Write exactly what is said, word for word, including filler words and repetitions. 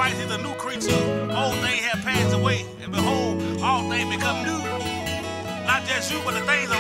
Christ is a new creature. Old things have passed away, and behold, all things become new. Not just you, but the things